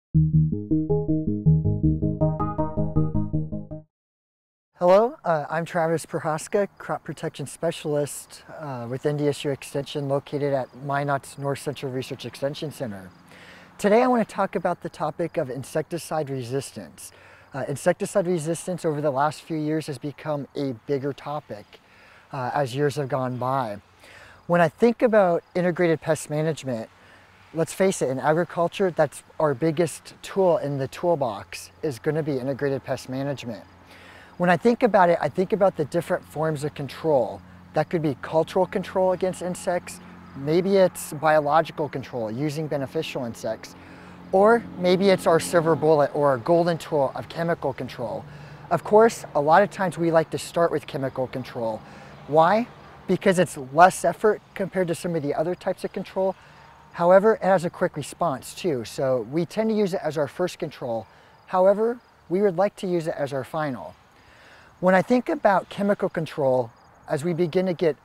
Hello, I'm Travis Prohaska, Crop Protection Specialist with NDSU Extension located at Minot's North Central Research Extension Center. Today I want to talk about the topic of insecticide resistance. Insecticide resistance over the last few years has become a bigger topic as years have gone by. When I think about integrated pest management, let's face it, in agriculture, that's our biggest tool in the toolbox is going to be integrated pest management. When I think about it, I think about the different forms of control. That could be cultural control against insects, maybe it's biological control using beneficial insects, or maybe it's our silver bullet or our golden tool of chemical control. Of course, a lot of times we like to start with chemical control. Why? Because it's less effort compared to some of the other types of control. However, it has a quick response too, so we tend to use it as our first control. However, we would like to use it as our final. When I think about chemical control, as we begin to get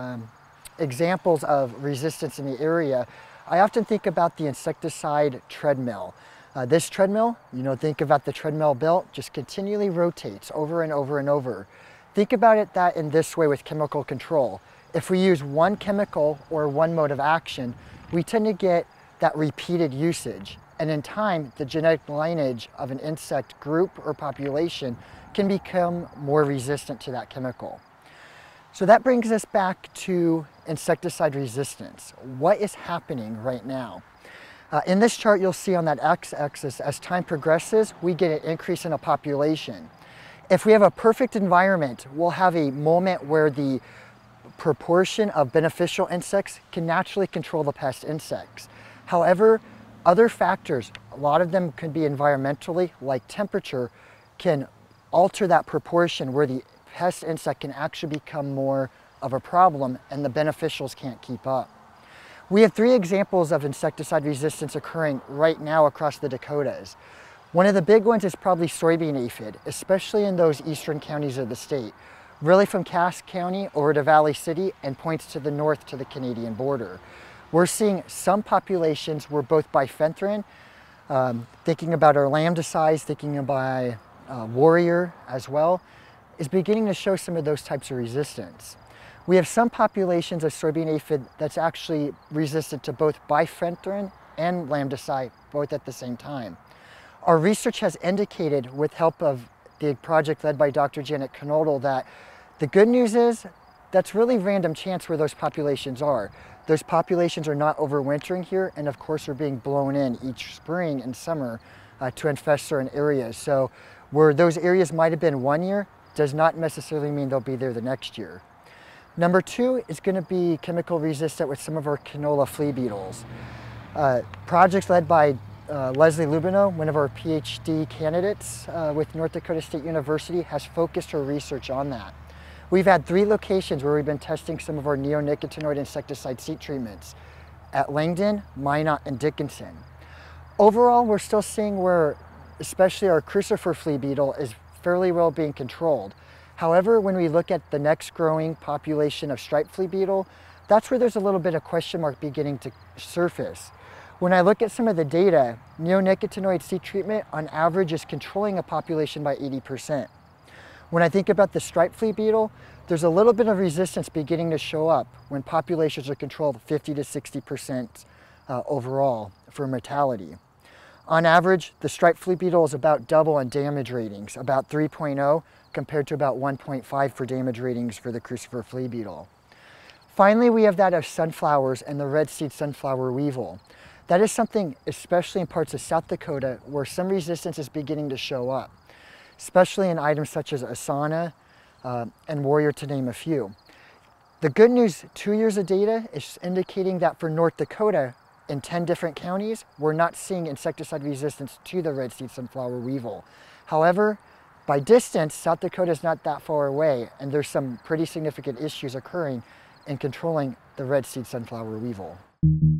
examples of resistance in the area, I often think about the insecticide treadmill. This treadmill, think about the treadmill belt, just continually rotates over and over and over. Think about it that in this way with chemical control. If we use one chemical or one mode of action, we tend to get that repeated usage. And in time, the genetic lineage of an insect group or population can become more resistant to that chemical. So that brings us back to insecticide resistance. What is happening right now? In this chart, you'll see on that x-axis, as time progresses, we get an increase in a population. If we have a perfect environment, we'll have a moment where the proportion of beneficial insects can naturally control the pest insects. However, other factors, a lot of them can be environmentally, like temperature, can alter that proportion where the pest insect can actually become more of a problem and the beneficials can't keep up. We have three examples of insecticide resistance occurring right now across the Dakotas. One of the big ones is probably soybean aphid, especially in those eastern counties of the state, really from Cass County over to Valley City and points to the north to the Canadian border. We're seeing some populations where both bifenthrin, thinking about our lambdicides, thinking about warrior as well, is beginning to show some of those types of resistance. We have some populations of soybean aphid that's actually resistant to both bifenthrin and lambdicide, both at the same time. Our research has indicated, with help of the project led by Dr. Janet Knodel, that the good news is that's really random chance where those populations are. Those populations are not overwintering here, and of course are being blown in each spring and summer to infest certain areas. So where those areas might have been one year does not necessarily mean they'll be there the next year. Number two is going to be chemical resistant with some of our canola flea beetles. Projects led by Leslie Lubino, one of our PhD candidates with North Dakota State University, has focused her research on that. We've had 3 locations where we've been testing some of our neonicotinoid insecticide seed treatments at Langdon, Minot, and Dickinson. Overall, we're still seeing where especially our crucifer flea beetle is fairly well being controlled. However, when we look at the next growing population of striped flea beetle, that's where there's a little bit of question mark beginning to surface. When I look at some of the data, neonicotinoid seed treatment on average is controlling a population by 80%. When I think about the striped flea beetle, there's a little bit of resistance beginning to show up when populations are controlled 50 to 60% overall for mortality. On average, the striped flea beetle is about double in damage ratings, about 3.0 compared to about 1.5 for damage ratings for the crucifer flea beetle. Finally, we have that of sunflowers and the red seed sunflower weevil. That is something, especially in parts of South Dakota, where some resistance is beginning to show up, especially in items such as Asana and Warrior, to name a few. The good news, 2 years of data is indicating that for North Dakota, in 10 different counties, we're not seeing insecticide resistance to the red seed sunflower weevil. However, by distance, South Dakota is not that far away, and there's some pretty significant issues occurring in controlling the red seed sunflower weevil.